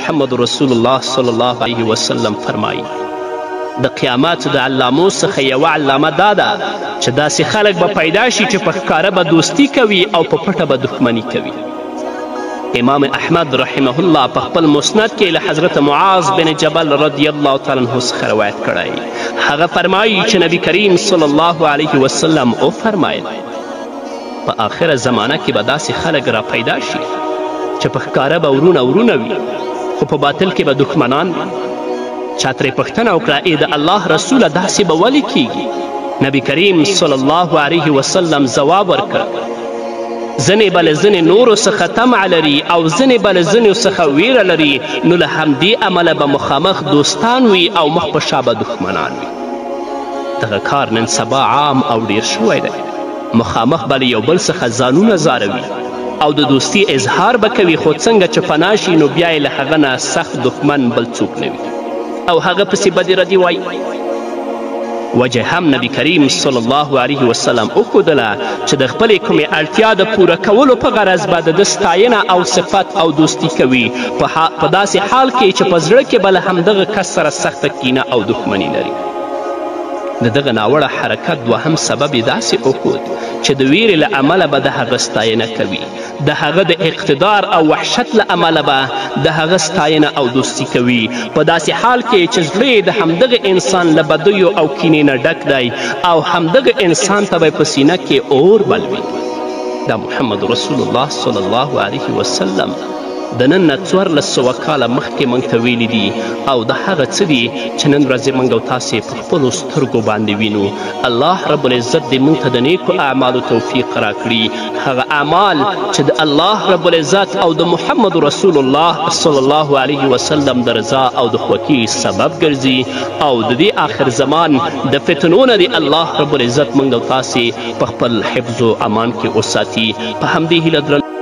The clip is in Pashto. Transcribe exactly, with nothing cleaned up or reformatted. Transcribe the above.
محمد رسول الله صلی الله علیه وسلم فرمایي د قیامت د علامو څخه یوه علامه دا ده چې داسې خلک به پیدا شي چې په ښکاره به دوستي کوي او په پټه به دښمني کوي. امام احمد رحمه الله په خپل مسند کې له حضرت معاذ بن جبل رضی الله تعالی عنه څخه روایت کړی. هغه فرمایي چې نبی کریم صلی الله علیه وسلم وفرمایل په آخره زمانه کې به داسې خلک را پیدا شي چې په ښکاره به ورونه ورونه وي خو په باطل کې به دښمنان وي. چا ترې پوښتنه وکړه ای د الله رسوله داسې به ولې کیږي؟ نبی کریم صلی الله علیه وسلم ځواب ورکړ ځینې به له ځینې نورو څخه طمع لري او ځینې به له ځینو څخه ویره لري، نو له همدې امله به مخامخ دوستان وي او مخ په شا به دښمنان وي. دغه کار نن سبا عام او ډیر شوی دی. مخامخ به له یو بل څخه ځانونه زاروي او د دوستي اظهار به کوي، خو څنګه چې فنا شي نو بیا یې له هغه نه سخت دښمن بل څوک نه وي او هغه پسې بدې ردي وایي. وجه هم نبی کریم صلی الله علیه وسلم وښودله چې د خپلې کومې اړتیا د پوره کولو په غرض به د ده ستاینه او صفت او دوستي کوي، په داسې حال کې چې په زړه کې به له همدغه کس سره سخته کینه او دښمني لري. د دغه ناوړه حرکت دوهم سبب یې داسې وښود چې د ویرې له امله به د هغه ستاینه کوي، د هغه د اقتدار او وحشت له امله به د هغه ستاینه او دوستي کوي، په داسې حال کې چې زړه یې د همدغه انسان له بدیو او کینې نه ډک دی او همدغه انسان ته به یې په سینه کې اور بل وي. دا محمد رسول الله صلی الله علیه وسلم د نن نه څوارلس سوه کاله مخکې موږ ته ویلي دي او د هغه څه دي چې نن ورځې موږ او تاسې په خپلو سترګو باندې وینو. الله رب العزت دې موږ ته د نیکو اعمالو توفیق راکړي، هغه اعمال چې د الله رب العزت او د محمد رسول الله صلی الله علیه وسلم د رضا او د خوښۍ سبب ګرځي او د دې آخر زمان د فتنو نه دې الله رب العزت موږ او تاسې په خپل حفظ و امان کې وساتي. په همدې هیله درنو